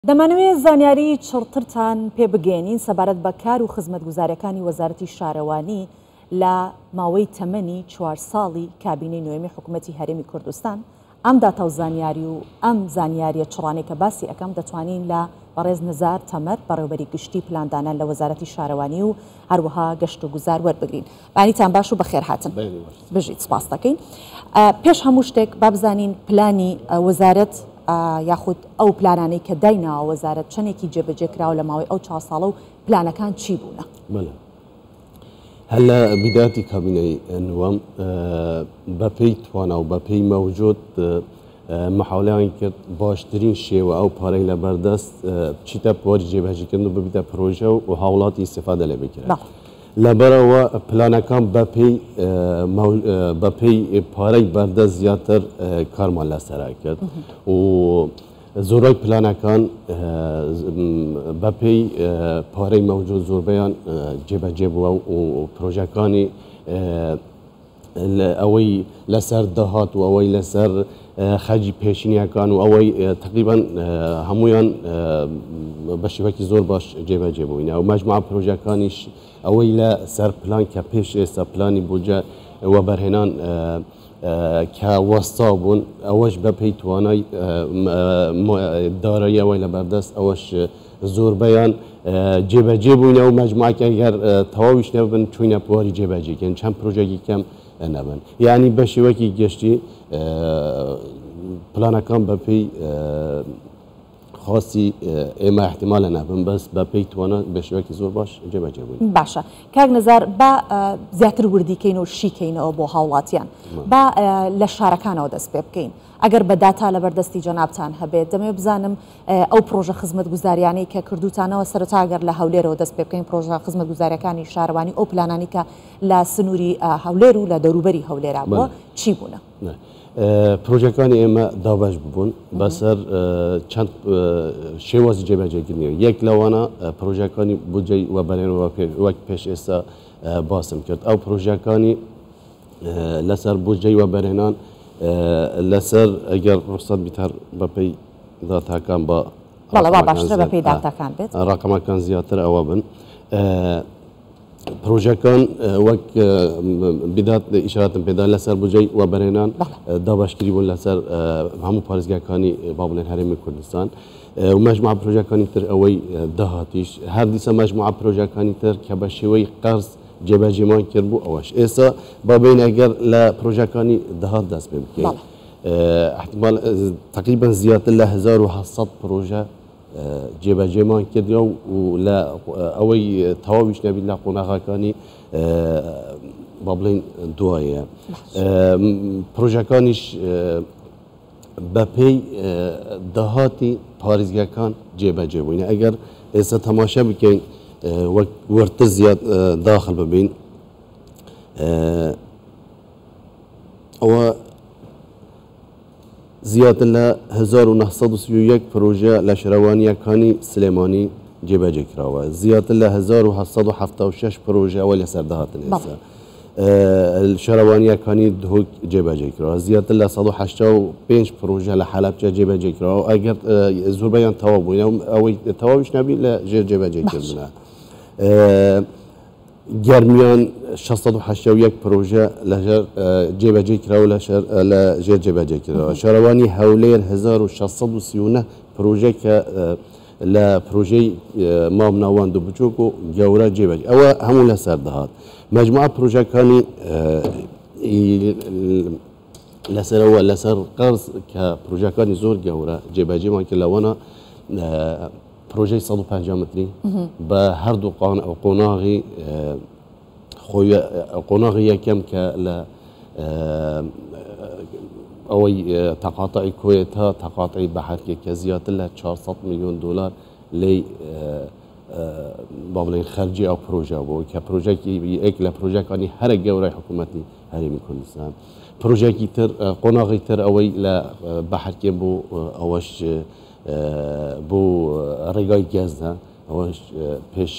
دەمانەوێت زانیاری چڕترتان پێ بگەێنین سەبارەت بە کار و خزمەتگوزاریەکانی وەزارەتی شارەوانی لە ماوەی تەمەنی 4 ساڵی کابینەی نوێمی حکوومەتی هەرێمی کوردستان. ئەم داتە و زانیاری و ئەم زانیاریە چڕانەی کە باسی ئەەکەم دەتوانین لە بەڕێز نزار تەمەر بەڕێوەبەری گشتی پلاندانان لە وەزارەتی شارەوانی و هەروەها گەشت و گوزار وەربگرین. بانیتان باش و بەخێر هاتن بژیت سپاس دەکەین. پێش هەموو شتێک با بزانین پلانی وەزارەت یاخود ئەو پلانانەی کە دایناوە وەزارەت چەندێکی جێبەجێکراوە لە ماوەی ئەو 4 ساڵە و پلانەکان چی بوونە؟ هەر لە بیداتی کابینەی نوەم بەپێی توانە و بەپێی مەوجود محاولەیان کرد باشترین شێوە ئەو پارەی لە بەردەست بچیتە پۆری جێبەجێکردن و ببیتە پرۆژە و هاوڵاتی ئیستیفادە لێ بکرێت. لەبەرەوە پلانەکان بەپێی پارەی بەردەست زیاتر کارمان لەسەر کرد و زۆرای پلانەکان بەپێی پارەی مەوجود زۆربەیان جێبەجێ بووە و پرۆژەکانی ئەوەی لەسەر داهات و ئەوەی لەسەر خەرجی پێشینیەکان و ئەوەی تقریبا هەمویان بە شێوەیەکی زۆر باش جێبەجێ بووینە و مەجموعە پرۆژەکانیش ئەوەی لە سەر پلان کە پێش ئێستا پلانی بودجە وە بەرهێنان کە وەستا بوون ئەوەش بەپێی توانای دارایی ئەوەی لە بەردەست ئەوەش زۆربەیان جێبەجێ بووینە و مەجموعەکە ئەگەر تەواویش نەبن چووینە پواری جێبەجێکردن چەند پرۆژێکی کەم نەبن. یعنی بە شێوەیەکی گشتی پلانەکان بەپێی خاصی ئێمە احتیمالە نەبن بەس بەپێی توانە بە شێوەیەکی زۆر باش جێبەجێ بووین. باشە کاک نزار با زیاتر وردیکەین و شیکەینەوە بۆ هاوڵاتیان با لە شارەکانەوە دەست پێ بکەین. ئەگەر بەداتا لە بەردەستی جەنابتان هەبێت دەمەوێت بزانم ئەو پرۆژە خزمەتگوزاریانەی کە کردوتانەوە سەرەتا ئەگەر لە هەولێرەوە دەست پێ بکەین پرۆژە خزمەتگوزاریەکانی شارەوانی ئەو پلانانی کە لە سنووری هەولێر و لە دەوروبەری هەولێرا بووە چی بوونە؟ پرۆژەکانی ئێمە دابش ببوون بەسەر چەند شێوازی جێبەجێکردنیەوە. یەک لەوانە پرۆژەکانی بودجەی وەبەرهێنەوە وەک پێش ئێستا باسم کرد. ئەو پرۆژەکانی لەسەر بودجەی وەبەرهێنان لەسەر ئەگەر ڕوخسەت بیتار بەپێی داتاکان بە باشترە بەپێی داتاکان بێت ڕقەمەکان زیاتر ئەوە بن. پرۆژەکان وەک بیدات ئیشارەتم پێدا لەسەر بودجەی وەبەرهێنان دابشکری بوون لەسەر هەموو پارێزگاکانی با بڵێن هەرێمی کوردستان و مەجموعە پرۆژەکانی تر ئەوەی داهاتیش هەر دیسە مەجموعە پرۆژەکانی تر کە بە شێوەی قەرز جێبەجێمان کرد بوو ئەوەش ئێستا با بین ئەگەر لە پرۆژەکانی داهات دەست پێ بکەین احتمال تقریبا زیاتر لە 1700 پرۆژە جێبەجێمان کردەوە و لە ئەوەی تەواویش نەبی لە قۆناغەکانی با بڵێن دوایە. پرۆژەکانیش بەپێی داهاتی پارێزگاکان جێبەجێ بووینە. ئەگەر ئێستا تەماشا بکەین وەک وەرتر زیاد داخل ببین ئەوە زیاتر لە 1931 پرۆژە لە شارەوانیەکانی سلێمانی جێبەجێ کراوە. زیاتر لە 1776 پرۆژە ئەوە لەسەر داهاتن ئێستا شارەوانیەکانی دهۆک جێبەجێ کراوە. زیاتر لە 185 پرۆژە لە حەلەبجە جێبەجێ کراوە. ئەگەر زۆربەیان تەواو بووینە ئەوەی تەواویش نەبی لە ژێر جێبەجێکردنە. گەرمیان 681 پرۆژە لەژێر جێبەجێ کراوە لە ژێر جێبەجێکردنەوە. شارەوانی هەولێر 1639 پرۆژە کە لە پرۆژەی مام ناوەند و بچووک و گەورە جێبەجێ ئەوە هەموو لەسەر دەهات. مەجموعە پرۆژەکانی لەسەرەوە لەسەر قەرز کە پرۆژەکانی زۆر گەورە جێبەجێمان کرد لەوەنە پرۆژەی 150 متری بە هەردوو قۆناغی قۆناغی یەکەم کە لە ئەوەی تەقاتعی کۆیە تا تەقاتعی بەحەرکێک کە زیاتر لە 400 میلیۆن دلار لێی با بڵێن خەرجی ئەو پرۆژە بوو کە پرۆژێکی یەک لە پرۆژەکانی هەرە گەورەی حکوومەتی هەرێمی کوردستان. پرۆژێکی تر قۆناغی تر ئەوەی لە بەحەرکێ بوو ئەوەش بۆ ڕێگای گەزدا ئەوەش پێش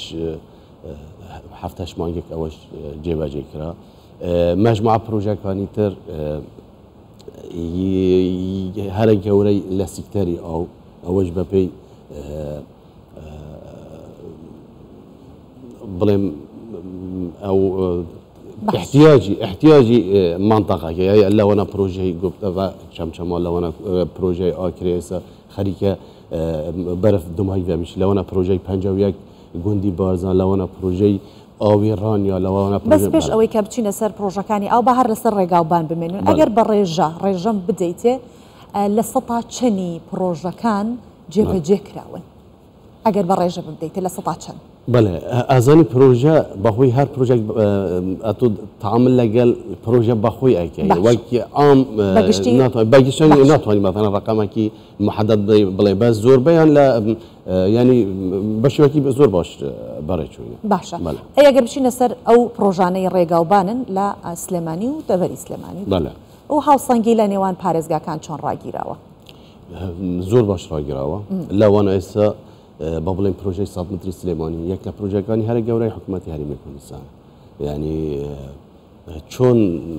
7 مانگێک ئەوەش جێبەجێ کرا. مەجموعە پرۆژەکانی تر هەرە گەورەی لە سیکتەری ئەوەش بەپێی بلم أو احتياجي منطقة يعني لو أنا بروجي قبل شمشم ولا أنا بروجي آكريسا خريكة برف دمهي ومش لو أنا بروجي بنجاويك جندي بارزان لو أنا بروجي آوی رانیا لوانا بس پیش اوی که بچینه سر پروژکانی او بهر لسر رقابان بمنون اگر برێژەم بدەیتێ لە سەتا چەندی پرۆژەکان جێبەجێ کراون ئەگەر بەڕێژە بدەیتێ لە سەتا چەند بله ازانی پروژه بخوی هر پروژه اتو تعامل لگل پروژه بخوی اکی وقتی عام بگیشتنی ناتوانی مثلا رقمی که محدد بله بس زور بیان لا يعني بشوكي بزور باش برای چونه باشه اگر بچینە سەر ئەو پرۆژانەی ڕێگاوبانن لە سلێمانی و دەڤەری سلێمانی بله ئەو هاوسەنگی لە نێوان پارێزگاکان چۆن ڕاگیراوە زۆر باش ڕاگیراوە لەوانە ئێستا با بڵێن پرۆژەی 100 متری سلێمانی یەک لە پرۆژەکانی هەرە گەورەی حکوومەتی هەرێمی کوردستان یعنی چۆن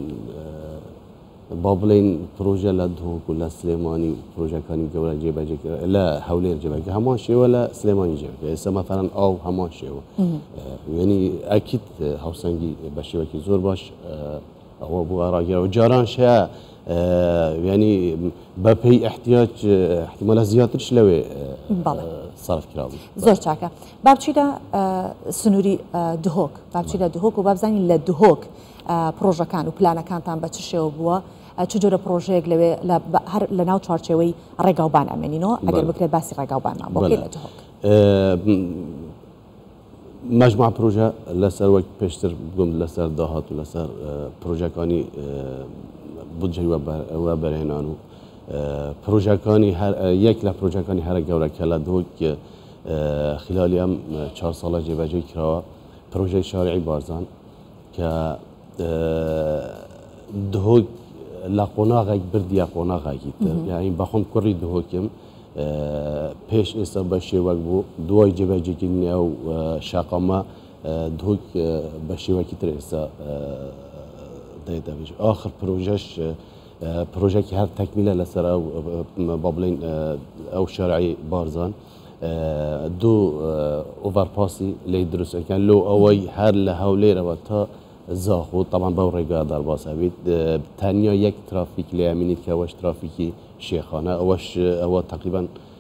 با بڵێن پرۆژە لە دهۆک و لە سلێمانی پرۆژەکانی گەورە جێبەجێکرا لە هەولێر جێبەجێ هەمان شێوە لە سلێمانی جێبەجێ ئێستا مەثەڵەن ئاو هەمان شێوە یعنی ئەکید هاوسەنگی بە شێوەکی زۆر باش ئەوە بووە ڕاگیراوە جاران شەیە يعني بەپێی احتمالە زیاترش لەوێ صرف کراوی زۆر چاکە با بچینە سنووری دهۆک با بچینە دهۆک و با بزانین لە دهۆک پرۆژەکان و پلانەکانتان بە چ شێوە بووە چ جۆرە پرۆژەیەک لەوێ هەر لە ناو چوارچێوەی ڕێگاوبان ئەمێنینەوە ئەگەر بکرێت باسی ڕێگاوبانمان بۆکەی لە دهۆک مجموعة پروژه لەسەر وەک پێشتر بگوم لەسەر داهات و لەسەر پرۆژەکانی بودجەی وە بەرهێنان و پرۆژەکانی یەک لە پرۆژەکانی هەرە گەورەکە لە دهۆک خلالی ئەم 4 ساڵە جێبەجێ کراوە پرۆژەی شارعی بارزان کە دهۆک لە قۆناغێک بردیە قۆناغێکی تر یعنی بەخۆم کوڕی دهۆکم پێش ئێستا بە شێوەک بوو دوای جێبەجێکردنی ئەو شاقامە دهۆک بە شێوەکی تر ئێستا دەبێت آخر پرۆژەش پرۆژێکی هەر تەکمیلە لەسەر ئەو با بڵێن ئەو شارعی بارزان دوو ئۆڤەرپاسی لێی دروستەکەن لۆ ئەوەی هەر لە هەولێرەوە تا زاخۆ طبعا بەو ڕێگا دەرباس هەبێت تەنیا یەک ترافیک لێ ئەمینیت کە ئەوەش ترافیکی شێخانە ئەوە تقریبا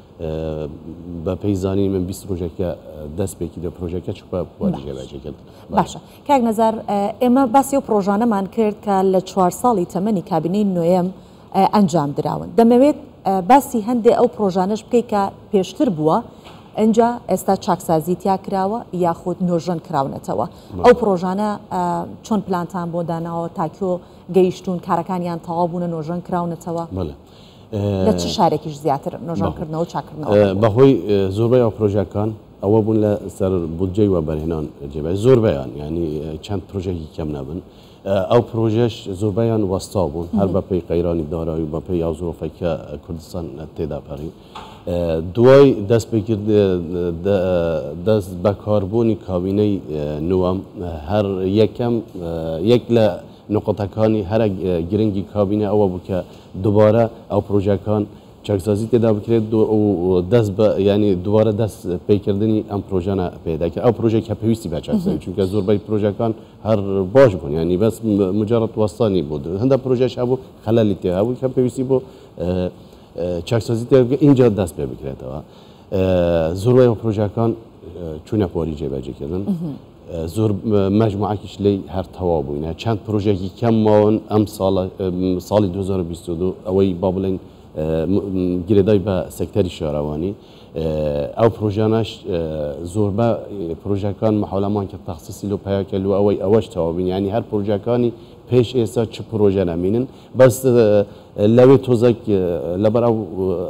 بە پەیزانی من 20 ڕۆژێکە دەست پێکی لە پرۆژەکە چووە جێبەجێکرد باشە کاک نەزار ئێمە باسی و پرۆژانەمان کرد کە لە 4 ساڵی تەمەنی کابینەی نوێم ئەنجام دراون دەمەوێت باسی هەندێک ئەو پرۆژانەش بکەیت کە پێشتر بووە ئەنجا ئێستا چاکسازی تیا کراوە یاخود نۆژەن کراونەتەوە ئەو پرۆژانە چۆن پلانتان بۆ داناوە تاکۆ گەیشتون کارەکانیان تەواو بوونە نۆژەن کراونەتەوە لە چ شارێکیش زیاتر نۆژەنکردنەوە و چاکردنەوە بەهۆی زۆربەی ئەو پرۆژەکان ئەوە بوون لە سەر بودجەی وە بەرهێنان جێبەجێ زۆربەیان ینی چەند پرۆژێکی کەم نەبن ئەو پرۆژەش زۆربەیان وەستا بوون هەر بەپێی قەیرانی دارایی و بەپێی یاوزۆفەکە کوردستان تێدا پەڕی دوای دەست پێکرد دەست بەکاربوونی کابینەی نوەم هەر یەک لە نقطەکانی هەرە گرنگی کابینە ئەوە بوو کە دووبارە ئەو پرۆژەکان چاکسازی تێدا بکرێت و دەست بە ینی دووارە دەست پێکردنی ئەم پرۆژانە پێداکە ئەو پرۆژێک کە پێویستی بە چاکسازی چونکە زۆربەی پرۆژەکان هەر باش بوون ینی بەس مجرد وەستانی بوو هەندێک پرۆژەش هەبوو خەلەلی تێ هەبوو کە پێویستی بۆ چاکسازی تێ اینجا دەست پێ بکرێتەوە زۆربەی پرۆژەکان چوونە پۆری جێبەجێکردن زۆر مەجموعەکیش لێی هەر تەواو بووینە چەند پرۆژێکی کەم ماون ئەم ساڵی 2022 ئەوەی با بڵێن گرێدای بە سەکتەری شارەوانی ئەو پرۆژانەش زۆربە پرۆژەکان مەحەولەمان کە تەخسیسی لۆپایەکە لو ئەوەش تەواوبین ینی هەر پرۆژەکانی پێش ئێستا چ پرۆژە نەمینن بەس لەوێ تۆزێک لەبەر ئەو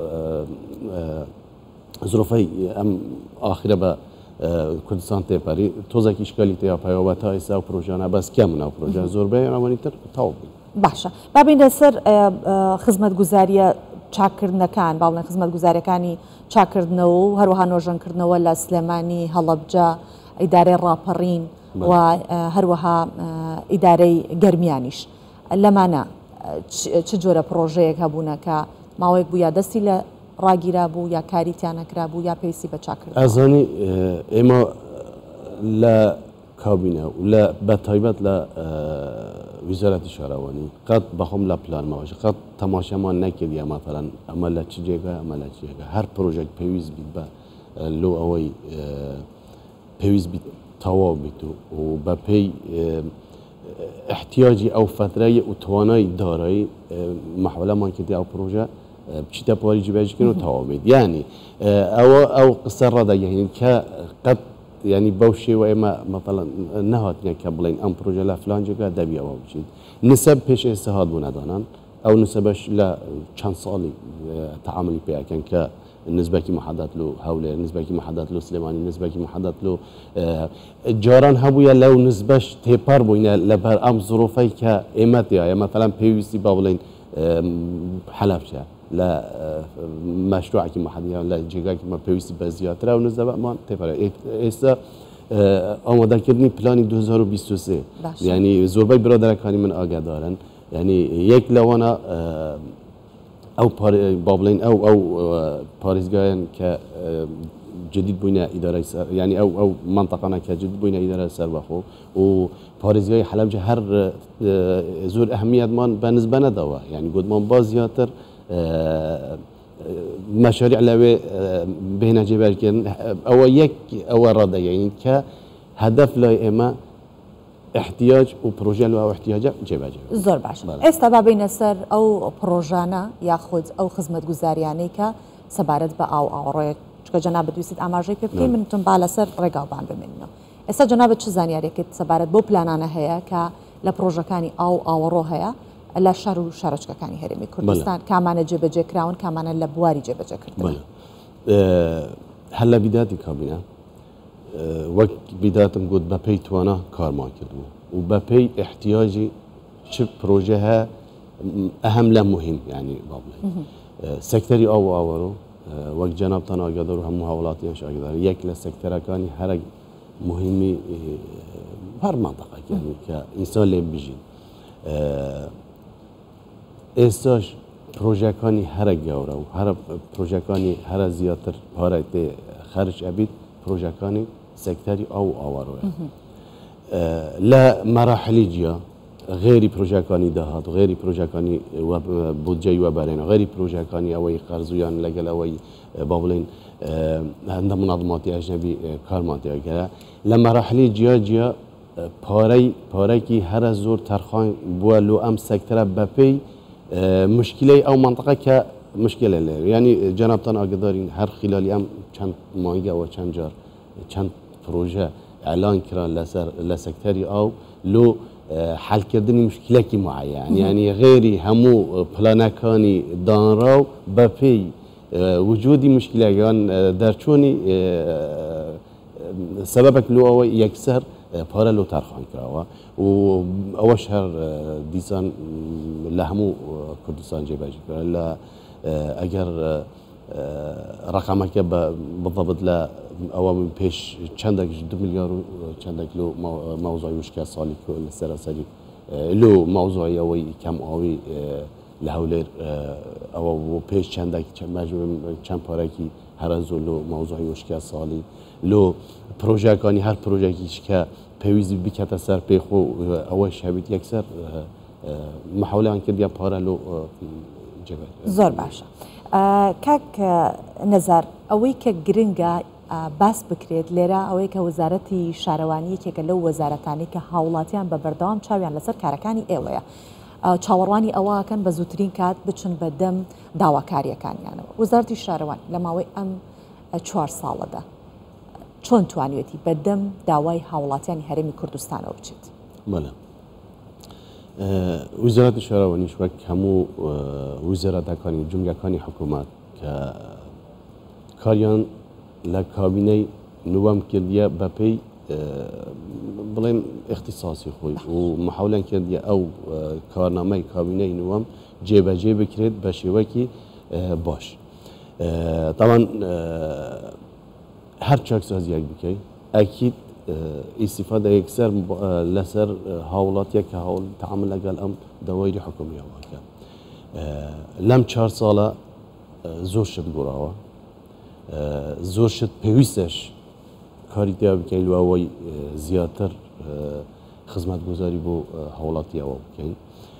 زۆرفەی ئەم ئاخرە بە کوردستان تێپەری تۆزێکی شکالی تێیا پایەوە تا ئێستا و پرۆژانە بەس کەمن ئەو پرۆژە زۆربەی ئەوانی تر تەواو بووین باشە بابین لەسەر خزمەتگوزاریە چاکردنەکان باڵێن خزمەتگوزاریەکانی چاکردنەوە و هەروەها نۆژەنکردنەوە لە سلێمانی هەڵەبجە ئیدارەی ڕاپەڕین و هەروەها ئیدارەی گەرمیانیش لەمانە چ جۆرە پرۆژەیەک هەبوونە کە ماوەیەک بووە دەستی لە ڕاگیرا بوو یا کاریتیان نەکرا بوو یا پێویستی بە چاکرد ئەزانی ئێمە لە کابینە و لە بەتایبەت لە ویزارەتی شارەوانی قەت بەخۆم لە پلانماوەش قەت تەماشەمان نەکردیە مەثەڵەن ئەمە لە چ جێگە ئەمە لە چ جێگە هەر پرۆژێک پێویست بیت بە لۆ ئەوەی پێویست بیت تەواو بیت و بە پێی احتیاجی ئەو فترەیە و توانای دارایی مححولەمان کردی ئەو پرۆژە بچیتە پۆری جیبێژکردن و تەواو بیت یعنی ئەو قسە ڕدەگەهێنین کە قەت يعني بوشي وإما مثلا نهات كابلين أم بروجة لا فلان جگە دەبی ئەوە بچیت نسب پێش ئێستا هاتبوو نەدانان ئەو نسبەش لە چەند ساڵی تعاملی پێیەکەن کە نسبەکی محەدەت لۆ هەولێر نسبەکی محەدەت لۆ سلێمانی نسبەکی محەدەت لۆ جاران هەبووە لەو نسبەش تێپەر بووینە لەبەر ئەم زۆرۆفەی کە ئێمە تێایە مثلا پێویستی با بڵێن حەلەبچە لە مەشروعێکی محەدیان لە جێگاکی مە پێویستی بە زیاترە و نسبەمان تێپەرە ئێستا ئامادەکردنی پلانی 2023 یعنی زۆربەی برادەرەکانی من ئاگادارن یعنی یەک لەوانە ئەو با بڵێن ئەو پارێزگایان کە جدید بووینە ئیدارەی یعنی ئەو منطقانە کە جدید بووینە ئیدارە سەربەخۆ و پارێزگای حەلەبجە هەر زۆر ئەهمیەتمان بە نسبە نەداوە یعنی گوتمان با زیاتر مشاريع لوي بين جبالكن أو يك أو ردا يعني كهدف لا إما احتياج وبروجي له أو احتياجه جبال زور باش استبا بين السر أو بروجانا ياخذ أو خدمة جزارياني كسبارت بأو رأيك شو جناب دويسيد أماجي بيبكي من تنبال سر رجعوبان بمنه استا جناب شو زانياري كت سبارت بو بلانانا هيا ك لبروجكاني أو روحيا لا شهر و شارچکەکانی هەرێمی کوردستان کامانە جێبەجێ کراون کامانە لە بواری جێبەجێکردن هەر لە بیداتی کابینە وەک بیداتم گوت بە پێی توانە کارمان کردبوو و بە پێی احتیاجی چ پرۆژە هەیە ئەهەم لە مهم یعنی با بڵێن سەکتەری ئاو و ئاوەڕۆ وەک جەنابتان ئاگادار و هەموو هاوڵاتیان ئاگادار یەک لە سەکتەرەکانی هەرە مهمی هەر مانتەقەک یعنی کە ئینسان لێ بژین ئێستاش پرۆژەکانی هەرە گەورە و هەرە پرۆژەکانی هەرە زیاتر پارەی تێ خەرج ئەبیت پرۆژەکانی سەکتەری ئاو و ئاوەڕۆیە لە مەراحلی جیا غێری پرۆژەکانی داهات و غێری پرۆژەکانی بودجەی وەبەرێنە غێری پرۆژەکانی ئەوەی قەرزویان لەگەڵ ئەوەی با بڵێن هەندە مناظماتی ئەژنەبی کارمان تێگەرە لە مەراحلی جیا پارەیەکی هەرە زۆر تەرخان بووە لۆ ئەم سەکتەرە بەپێی مشکلەی ئەو منطقە کە مشکلە لێ ینی جەنابتان ئاگدارین هەر خلالی ئەم چەند مانگەوە چەند جار چەند پرۆژە ئەلان کران لە سەکتەری ئاو لۆ حەلکردنی مشکلێکی معەیەن یعنی غێری هەموو پلانەکانی دانراو بەپێی وجودی مشکلەکان دەرچوونی سببك لو أو يكسر بارا لو تارخان كراوا وأوش هر ديسان لهمو كردستان جباجي لا أجر رقمك بالضبط لا أو من بيش چندك 2 مليار چندك لو موضوعي مشكلة صالي كل سراسري لو موضوعي أو كم أوي لهولير أو بيش چندك مجموع چند پارکی هر از لو موضوعی مشکل صالي لو پروژه‌کانی هر پروژه‌کیش که پیوزی بکت سر پیخو اواش هبیت یکسر محاوله آن کردیم پاره لو جبل زور باشه کاک نظر اوی که گرینگا باس بکرید لیرا اوی که وزارتی شهروانی که لو وزارتانی که حولاتیان به بردام چاویان لسر کارکانی ایویا چاوەڕوانی ئەوەکەن بە زووترین کات بچن بە دەم داواکاریەکانیانەوە وەزارەتی شارەوان لە ماوەی ئەم 4 ساڵەدا چۆن توانێتی بە دەم داوای هاوڵاتیانی هەرێمی کوردستانەوە بچێت؟ بەڵێ وزارەتی شارەوانیش وەک هەموو وزارەتەکانی جومگەکانی حکوومەت کە کاریان لە کابینەی نوەم کردیە بەپێی بڵێن اختصاصی خۆی و محاولەن کردیە ئەو کارنامەی کابینەی نوەم جێبەجێ بکرێت بە شێوەکی باش طبعا هەر چاکسازیەک بکەیت ئەکید ئیسیفادە یەکسەر لەسەر هاوڵاتیە کە هەوڵ تەعامل لەگەڵ ئەم دەوایری حکومیەوەکە لەم 4 ساڵە زۆر شت گۆڕاوە زۆر شت پێویستش کاری تیا بکەین لە ئەوەی زیاتر خزمەتگوزاری بۆ هاوڵاتیەوە بکەین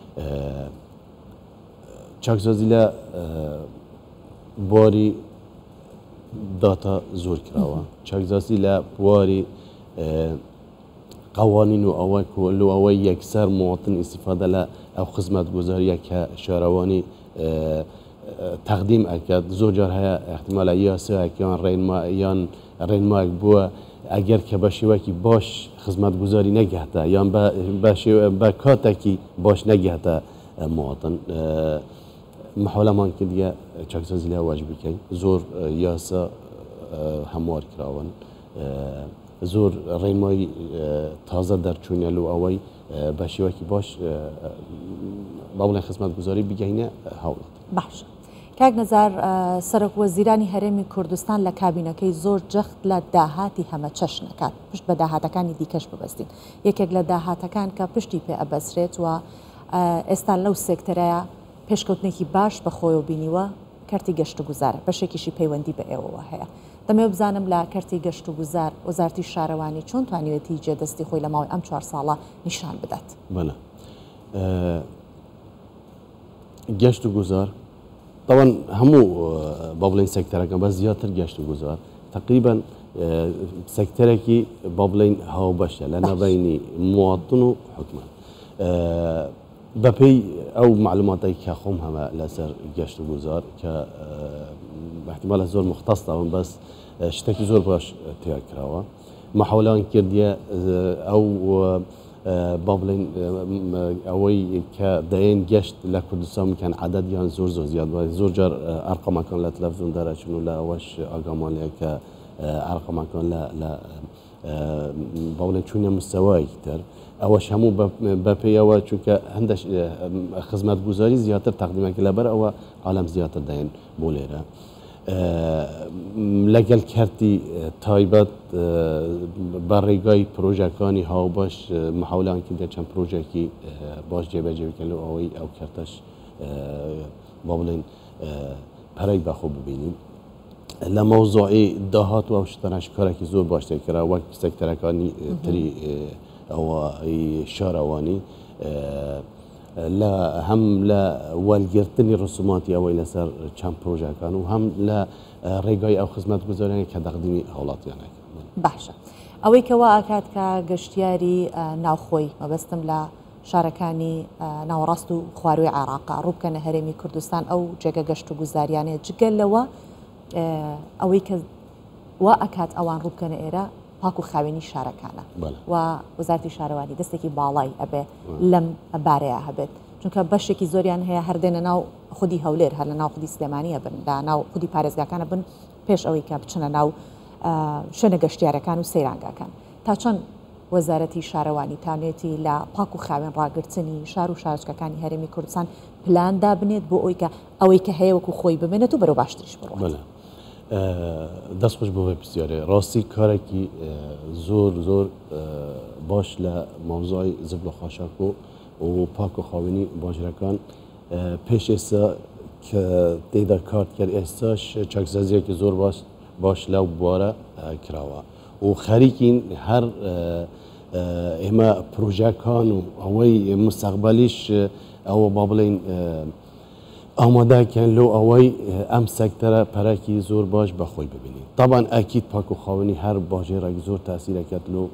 چاکسازی لە بواری داتا زۆر کراوە چاکسازی لە بواری قوانین و ئەوەی یەکسەر مواطن ئیستیفادە لە ئەو خزمەتگوزاریە کە شارەوانی تەقدیم ئەکات زۆر جار هەیە احتیمالە یاسایەکیان یان ڕێنمایەک بووە ئەگەر کە بە شێوەیەکی باش خزمەتگوزاری نەگەهاتە یان بە کاتێکی باش نەگەهاتە مواطن محاولەمان کردیە چاکسازی لە واجب بکەین زۆر یاسا هەموار کراون زۆر ڕێنمایی تازە دەرچوونە لە ئەوەی بە شێوەیەکی باش با بڵێن خزمەتگوزاری بگەینە هەوڵات باش کاک نەزار سەرۆک وەزیرانی هەرێمی کوردستان لە کابینەکەی زۆر جەخت لە داهاتی هەمە چەشنەکات پشت بە داهاتەکانی دیکەش ببەستین یەکێک لە داهاتەکان کە پشتی پێ ئەبەسرێت و ئێستا لەو سێکتەرەیە پێشکەوتنێکی باش بەخۆی و بینیوە کەرتی گەشت و گوزارە بەشێکیشی پەیوەندی بە ئێوەوە هەیە دەمێ بزانم لە کەرتی گەشت و گوزار وەزارەتی شارەوانی چۆن توانیوێتی جێدەستی خۆی لە ماوەی ئەم 4 ساڵە نیشان بدات بەڵێ گەشت و گوزار طبعا هەموو با بڵێن سێکتەرەکە بە زیاتر گەشت و گوزار تقریبا سێکتەرێکی با بڵێن هاوبەشە لە ناوبەینی مواطن و حکومەت بەپێی ئەو معلوماتێکی کە خۆم هەمە لەسەر گەشت و گوزار کە احتیمالە زۆر مختصەون بەس شتێکی زۆر باش تیا کراوە محاولان کردیە ئەو با بڵێن ئەوەی کە دەیەن گەشت لە کوردستان بکەن عەدەد یان زۆر زیاد زۆر جار ئەرقەمەکان لە تەلەڤیزیۆن دەرەچون و لە ئەوەش ئاگامان لێ کە ئەرقەمەکان لە با بڵێن چوونە مستەوایەکی تر ئەوەش هەموو بەپێیەوە چونکە هەندێک خزمەتگوزاری زیاتر تەقدیمەکە لەبەر ئەوە عالەم زیاتر دەیەن بۆ لێرە لەگەڵ کەرتی تایبەت بە ڕێگای پرۆژەکانی هاوبەش محاولان کردە چەند پرۆژێکی باش جێبەجێ بکەن و ئەوەی ئەو کەرتەش با بڵێن پەرەی بەخۆ ببینین لە مەوزوعی داهات و ئەو شتانەش کارێکی زۆر باش تێکرا وەک سێکتەرەکانی تری ئەوە شارەوانی هەم لە وەرگرتنی ڕسوماتی ئەوەی لەسەر چەند پرۆژەکان و هەم لە ڕێگای ئەو خزمەتگوزاریانی کە تەقدیمی هەوڵاتیانەکە باشە ئەوەی کەوا ئاکات کە گەشتیاری ناوخۆی مەبەستم لە شارەکانی ناوەڕاست و خواروی عێراقا ڕووبکەنە هەرێمی کوردستان ئەو جێگە گەشت و گوزاریانەیە جگەل لەوە ئەوەی کە وا ئەکات ئەوان ڕووبکەنە ئێرە پاک و خاوێنی شارەکانە و وەزارەتی شارەوانی دەستێکی باڵای ئەبێ لەم بارەیە هەبێت چونکە بەشێکی زۆریان هەیە هەردێنە ناو خودی هەولێر هەر لە ناو خودی سلێمانیە بن دا ناو خودی پارێزگاکانە بن پێش ئەوەی کە بچنە ناو شوێنە گەشتیارەکان و سەیرانگاکان تا چەند وەزارەتی شارەوانی تانێتی لە پاک و خاوێن ڕاگررتنی شار و شارچکەکانی هەرێمی کوردستان پلاندا بنێت بۆ ئەوەی کە هەیە وەکو خۆی ببێنێت و بەرەو باشتریش بڕوات دەست خۆش بۆ پرسیارێ ڕاستی کارێکی زۆر باش لە ماوزای زبل و خاشاک و پاک و خاوێنی باژەکان پێش ئێستا کە تێدا کار کرد ئێستاش چاکسازیەکی زۆر باش لەو بوارە کراوە و خەریکین هەر ئێمە پرۆژەکان و ئەوەی مستەقبەلیش ئەوە با بڵێن ئامادەکەن لۆ ئەوەی ئەم سەکتەرە پەرەکی زۆر باش بەخۆی ببینین طبعاً ئەکید پاک و خاوێنی هەر باژێرێک زۆر تاسیرەکەت لۆ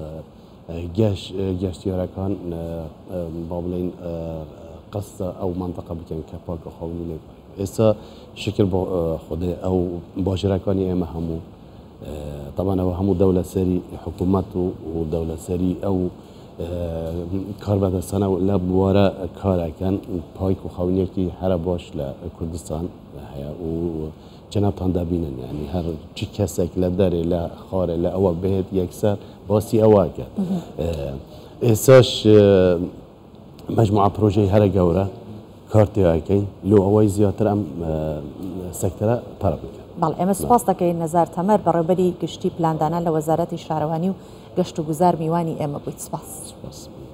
گەشتیارەکان با بڵێن قەستە ئەو منطقە بکەن کە پاک و خاوێنی لێ ئێستا شکر بۆ خودێ ئەو باژێرەکانی ئێمە هەموو طبعاً ئەوە هەموو دەولەت سەری حکوومەت و دەولەت سەری ئەو کاربەدەستانە لە بوارە کارەکەن پاک و خاوێنیەکی هەرە باش لە کوردستان هەیە و جەنابتان دەبینن یعنی هەر چی کەسێک لە دەرێ لە خارێ لە ئەوە بهێت یەکسەر باسی ئەوە کرد ئێستاش مەجموعە پرۆژەی هەرە گەورە کار تێواکەین لۆ ئەوەی زیاتر ئەم سەکتەرە پەرە بکەن بەڵێ ئێمە سپاس دەکەین نەزار تەمەر بەڕێوەبەری گشتی پلاندانە لە وەزارەتی شارەوانی و گەشت و گوزار میوانی ئێمە بوویت سپاس.